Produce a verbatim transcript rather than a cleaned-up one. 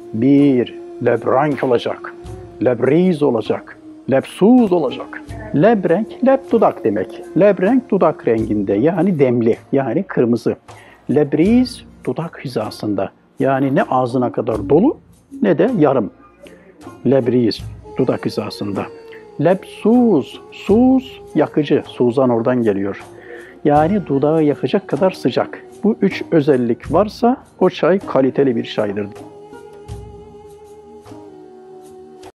Bir, lebrenk olacak. Lebriz olacak. Lepsuz olacak. Lebrenk, leb dudak demek. Lebrenk dudak renginde yani demli yani kırmızı. Lebriz dudak hizasında yani ne ağzına kadar dolu ne de yarım. Lebriz dudak hizasında. Lepsuz, suz yakıcı. Suzan oradan geliyor. Yani dudağı yakacak kadar sıcak. Bu üç özellik varsa o çay kaliteli bir çaydır.